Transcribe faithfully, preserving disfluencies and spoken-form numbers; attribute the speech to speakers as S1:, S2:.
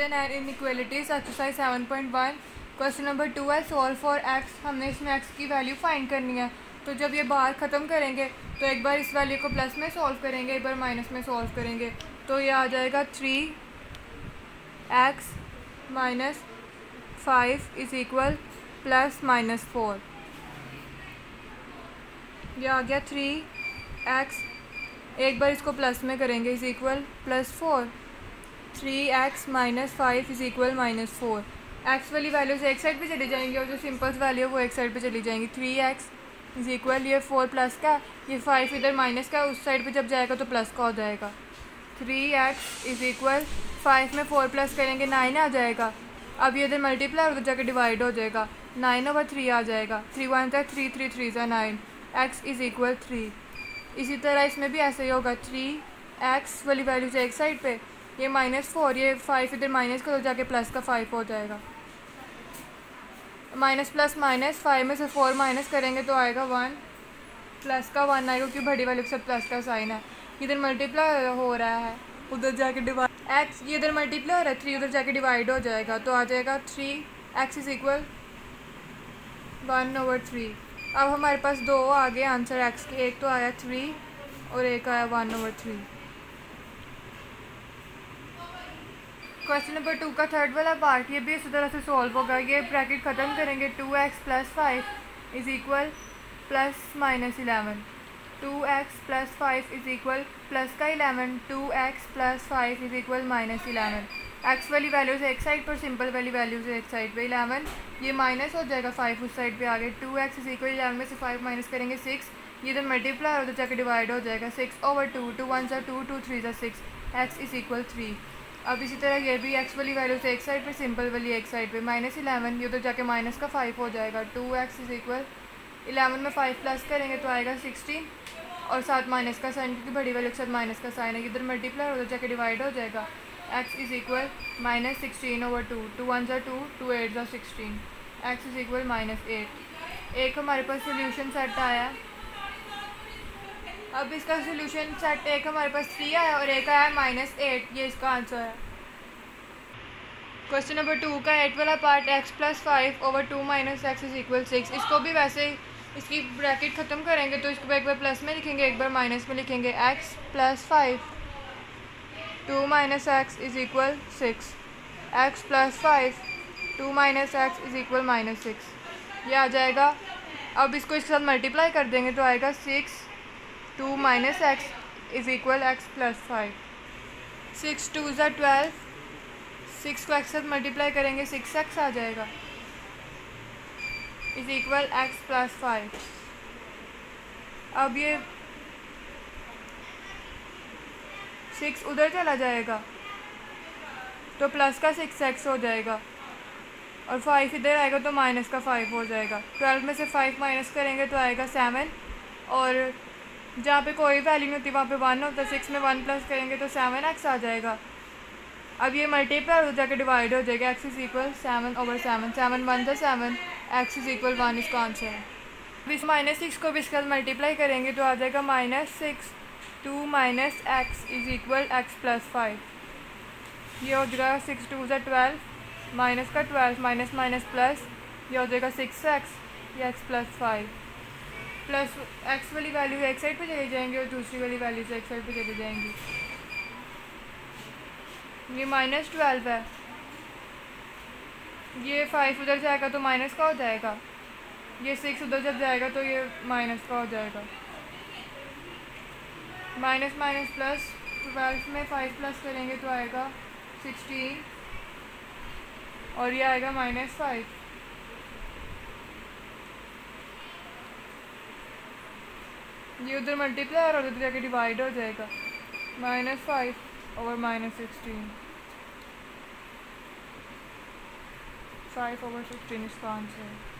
S1: Division and inequalities exercise seven point one question number two है solve for x. हमने इसमें x की value find करनी है। तो जब ये बाहर ख़त्म करेंगे तो एक बार इस वैल्यू को प्लस में सॉल्व करेंगे, एक बार माइनस में सॉल्व करेंगे। तो ये आ जाएगा three x minus five is equal plus minus four. ये आ गया थ्री एक्स, एक बार इसको प्लस में करेंगे is equal plus four. Three x minus five is equal minus four. X वाली वैल्यूज एक साइड पे चली जाएंगी और जो सिंपल वैल्यू है वो एक साइड पे चली जाएंगी। थ्री एक्स इज़ इक्वल ये फोर प्लस का, ये फाइव इधर माइनस का, उस साइड पे जब जाएगा तो प्लस का हो जाएगा। Three x is equal five में फोर प्लस करेंगे नाइन आ जाएगा। अब ये इधर मल्टीप्लाई उधर जाकर डिवाइड हो जाएगा, नाइन ओवर थ्री आ जाएगा। थ्री वन था थ्री, थ्री थ्री ज़ा nine, x is equal three. इसी तरह इसमें भी ऐसे ही होगा। थ्री एक्स वाली वैल्यू से एक साइड पे, ये माइनस फोर, ये फाइव इधर माइनस का तो जाके प्लस का फाइव हो जाएगा। माइनस प्लस माइनस, फाइव में से फोर माइनस करेंगे तो आएगा वन, प्लस का वन आएगा क्योंकि बड़ी वाले के साथ प्लस का साइन है। इधर मल्टीप्लाई हो रहा है, उधर जाके डिवाइड, एक्स ये इधर मल्टीप्लाई हो रहा है, थ्री उधर जाके डिवाइड हो जाएगा तो आ जाएगा three x is equal one over three. अब हमारे पास दो आ गए आंसर एक्स के, एक तो आया थ्री और एक आया one over three. Question number two का थर्ड वाला पार्ट, ये भी इसी तरह से सॉल्व होगा। ये ब्रैकेट ख़त्म करेंगे, two x plus five is equal plus minus eleven. Two x plus five is equal plus का eleven, two x plus five is equal minus eleven. X वाली वैल्यूज़ एक साइड पर, सिंपल वाली values एक side पे। Eleven ये minus हो जाएगा, फाइव उस साइड पे आ गए। Two x is equal eleven में से फाइव माइनस करेंगे सिक्स, ये इधर मल्टीप्लाई और उधर जाकर डिवाइड हो जाएगा। Six over two, two one ज़ा टू, टू थ्री ज़ा six, x is equal three. अब इसी तरह ये भी एक्स वाली वैल्यू से एक साइड पे, सिंपल वाली एक साइड पे। माइनस इलेवन ये उधर जाके माइनस का फाइव हो जाएगा। Two x is equal eleven में फाइव प्लस करेंगे तो आएगा सिक्सटीन और साथ माइनस का साइन क्योंकि बड़ी वाले के साथ माइनस का साइन है, इधर मल्टीप्लाई और उधर जाके डिवाइड हो जाएगा। X is equal minus sixteen over two, two one ज़ा टू, टू एट ज़ा sixteen, x is equal minus eight. एक हमारे पास सोल्यूशन सेट आया। अब इसका सोल्यूशन सेट एक हमारे पास थ्री आया और एक आया माइनस एट, ये इसका आंसर है। क्वेश्चन नंबर टू का एट वाला part, x plus five over two minus x is equal six. इसको भी वैसे ही इसकी ब्रैकेट ख़त्म करेंगे तो इसको एक बार प्लस में लिखेंगे, एक बार माइनस में लिखेंगे। X plus five two minus x is equal six, x plus five two minus x is equal minus six, ये आ जाएगा। अब इसको इसके साथ मल्टीप्लाई कर देंगे तो आएगा six two minus x is equal x plus five. Six two ज़ा ट्वेल्व, सिक्स को एक्स साथ मल्टीप्लाई करेंगे सिक्स एक्स आ जाएगा is equal x plus five. अब ये सिक्स उधर चला जाएगा तो प्लस का सिक्स एक्स हो जाएगा और फाइव इधर आएगा तो माइनस का फाइव हो जाएगा। ट्वेल्व में से फाइव माइनस करेंगे तो आएगा सेवन और जहाँ पे कोई वैल्यू नहीं होती वहाँ पे वन होता है। सिक्स में वन प्लस करेंगे तो सेवन एक्स आ जाएगा। अब ये मल्टीप्लाई हो जाकर डिवाइड हो जाएगा, x is equal seven over seven, seven one था seven, x is equal one इसका आंसर है। अब इस माइनस सिक्स को भी इसके साथ मल्टीप्लाई करेंगे तो आ जाएगा minus six two minus x is equal x plus five. ये हो जाएगा सिक्स टू ज़ा ट्वेल्व, माइनस का ट्वेल्व, माइनस माइनस प्लस, ये हो जाएगा सिक्स एक्स, ये x plus five. Plus x वाली वैल्यू एक साइड पे चली जाएंगी और दूसरी वाली वैल्यू से एक साइड पे चली जाएंगी। ये माइनस ट्वेल्व है, ये फाइव उधर जाएगा तो माइनस का हो जाएगा, ये सिक्स उधर जब जाएगा तो ये माइनस का हो जाएगा। माइनस माइनस प्लस, ट्वेल्व में फाइव प्लस करेंगे तो आएगा सिक्सटीन और ये आएगा माइनस फाइव। ये उधर मल्टीप्लाई और उधर जाके डिवाइड हो जाएगा, minus five over minus sixteen, five over sixteen इसका आंसर है।